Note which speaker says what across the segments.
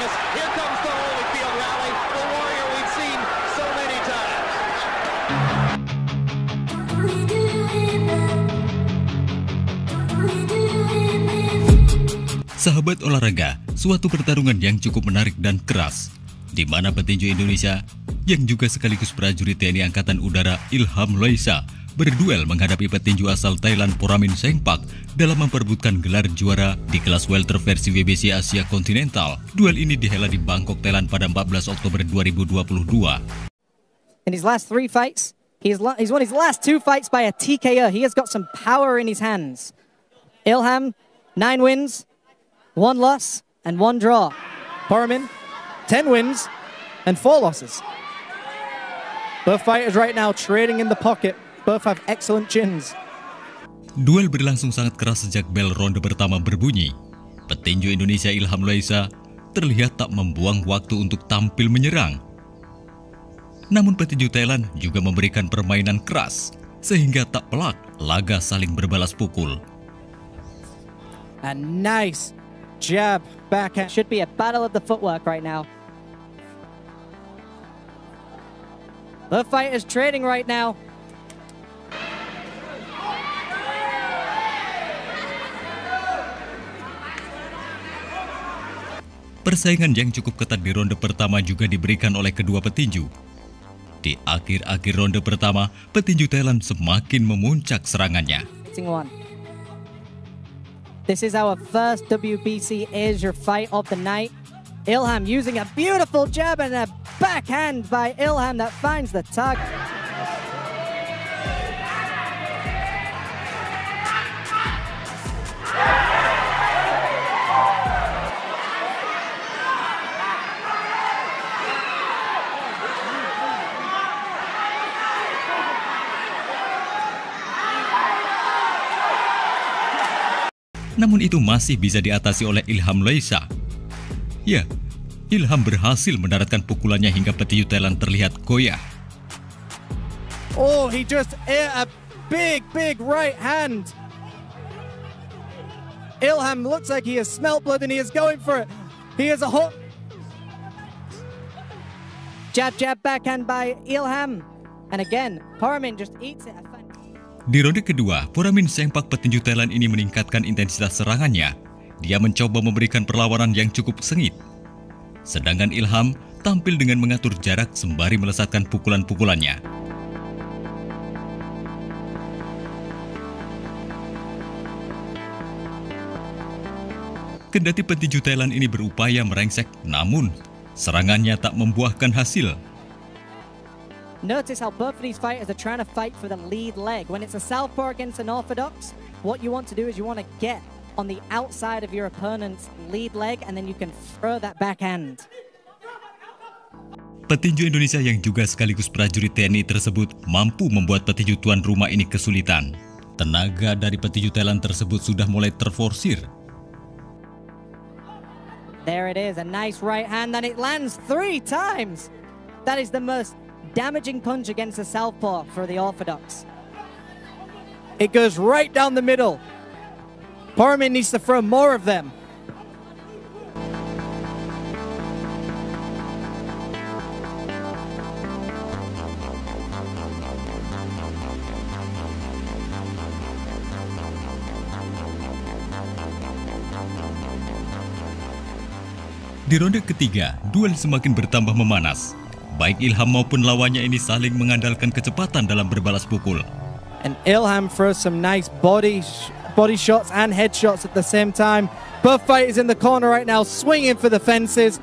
Speaker 1: Thomas. Here comes the Holyfield rally, the warrior we've seen so many times.
Speaker 2: Sahabat olahraga, suatu pertarungan yang cukup menarik dan keras, di mana petinju Indonesia yang juga sekaligus prajurit TNI Angkatan Udara Ilham Loisa berduel menghadapi petinju asal Thailand Poramin Sengpak dalam memperebutkan gelar juara di kelas welter versi WBC Asia Kontinental. Duel ini dihelat di Bangkok, Thailand pada 14 Oktober 2022.
Speaker 3: In his last 3 fights, he's won his last 2 fights by a TKO. He has got some power in his hands. Ilham, 9 wins, 1 loss, and 1 draw.
Speaker 4: Poramin, 10 wins and 4 losses. Both fighters right now trading in the pocket. Both have excellent chins.
Speaker 2: Duel berlangsung sangat keras sejak bel ronde pertama berbunyi. Petinju Indonesia Ilham Loisa terlihat tak membuang waktu untuk tampil menyerang. Namun petinju Thailand juga memberikan permainan keras, sehingga tak pelak laga saling berbalas pukul.
Speaker 4: A nice jab backhand.
Speaker 3: Should be a battle of the footwork right now. The fighters trading right now.
Speaker 2: Persaingan yang cukup ketat di ronde pertama juga diberikan oleh kedua petinju. Di akhir-akhir ronde pertama, petinju Thailand semakin memuncak serangannya.
Speaker 3: This is our first WBC Asia fight of the night. Ilham using a beautiful jab and a backhand by Ilham that finds the target.
Speaker 2: Namun itu masih bisa diatasi oleh Ilham Loisa. Ya, Ilham berhasil mendaratkan pukulannya hingga petinju Thailand terlihat goyah.
Speaker 4: Oh, he just ate a big right hand. Ilham looks like he has smelt blood and he is going for it. He has a hook.
Speaker 3: Jab backhand by Ilham. And again, Poramin just eats it.
Speaker 2: Di ronde kedua, Poramin Sengpak petinju Thailand ini meningkatkan intensitas serangannya. Dia mencoba memberikan perlawanan yang cukup sengit. Sedangkan Ilham tampil dengan mengatur jarak sembari melesatkan pukulan-pukulannya. Kendati petinju Thailand ini berupaya merengsek, namun serangannya tak membuahkan hasil.
Speaker 3: Notice how both of these fighters are trying to fight for the lead leg. When it's a southpaw against an orthodox, what you want to do is you want to get on the outside of your opponent's lead leg and then you can throw that backhand.
Speaker 2: Petinju Indonesia yang juga sekaligus prajurit TNI tersebut mampu membuat petinju tuan rumah ini kesulitan. Tenaga dari petinju Thailand tersebut sudah mulai terforsir.
Speaker 3: There it is, a nice right hand and it lands 3 times. That is the most damaging punch against the southpaw for the orthodox.
Speaker 4: It goes right down the middle. Poramin needs to throw more of them.
Speaker 2: Di ronde ketiga, duel semakin bertambah memanas. Baik Ilham maupun lawannya ini saling mengandalkan kecepatan dalam berbalas pukul.
Speaker 4: And Ilham throws some nice body shots and head shots at the same time. Both fighters in the corner right now swinging for the fences.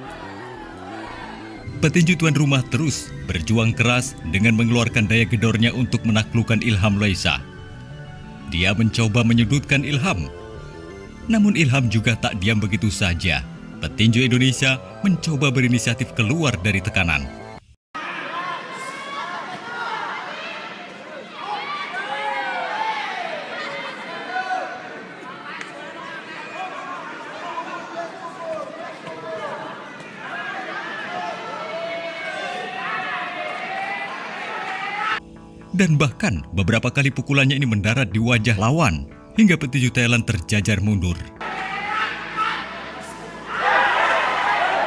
Speaker 2: Petinju tuan rumah terus berjuang keras dengan mengeluarkan daya gedornya untuk menaklukkan Ilham Loisa. Dia mencoba menyudutkan Ilham. Namun Ilham juga tak diam begitu saja. Petinju Indonesia mencoba berinisiatif keluar dari tekanan. Dan bahkan beberapa kali pukulannya ini mendarat di wajah lawan, hingga petinju Thailand terjajar mundur.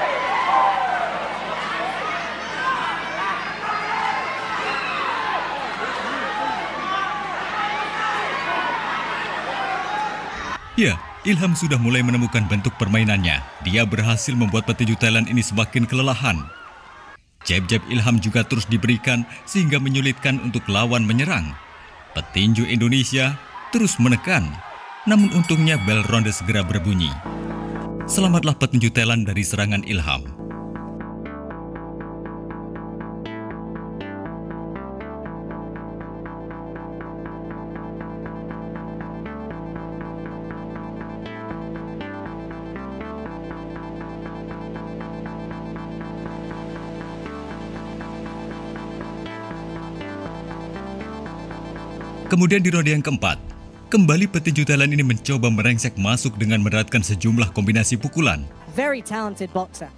Speaker 2: Ya, Ilham sudah mulai menemukan bentuk permainannya. Dia berhasil membuat petinju Thailand ini semakin kelelahan. Jab-jab Ilham juga terus diberikan sehingga menyulitkan untuk lawan menyerang. Petinju Indonesia terus menekan. Namun untungnya bel ronde segera berbunyi. Selamatlah petinju Thailand dari serangan Ilham. Kemudian di ronde yang keempat, kembali petinju Thailand ini mencoba merengsek masuk dengan menerapkan sejumlah kombinasi pukulan.
Speaker 3: Very talented boxer.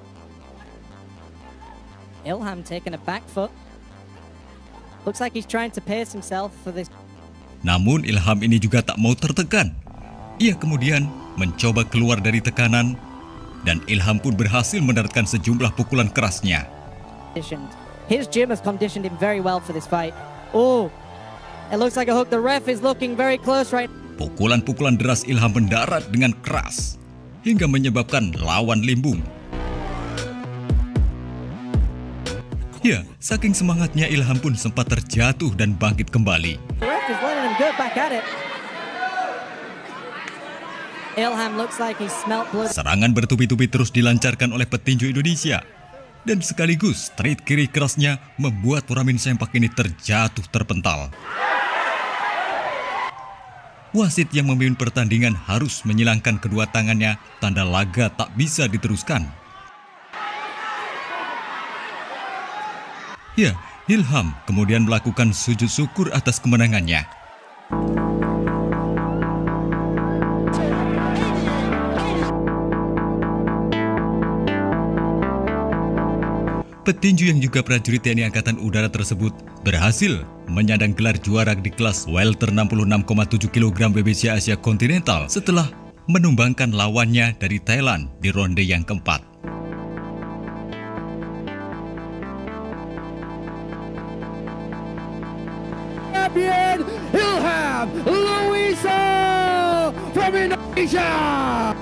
Speaker 3: Ilham taking a back foot. Looks like he's trying to pace himself for this.
Speaker 2: Namun Ilham ini juga tak mau tertekan. Ia kemudian mencoba keluar dari tekanan dan Ilham pun berhasil menerapkan sejumlah pukulan kerasnya.
Speaker 3: His gym has conditioned him very well for this fight. Oh, it looks like a hook. The ref is looking very close right.
Speaker 2: Pukulan-pukulan deras Ilham mendarat dengan keras hingga menyebabkan lawan limbung. Ya, saking semangatnya Ilham pun sempat terjatuh dan bangkit kembali.
Speaker 3: The ref is letting him go back at it. Ilham looks like he smelt blood.
Speaker 2: Serangan bertubi-tubi terus dilancarkan oleh petinju Indonesia. Dan sekaligus straight kiri kerasnya membuat Puramin Sempak ini terjatuh terpental. Wasit yang memimpin pertandingan harus menyilangkan kedua tangannya, tanda laga tak bisa diteruskan. Ya, Ilham kemudian melakukan sujud syukur atas kemenangannya. Petinju yang juga prajurit TNI Angkatan Udara tersebut berhasil menyandang gelar juara di kelas welter 66,7 kg WBC Asia Kontinental setelah menumbangkan lawannya dari Thailand di ronde yang keempat.
Speaker 5: Champion Ilham Louisa from Indonesia.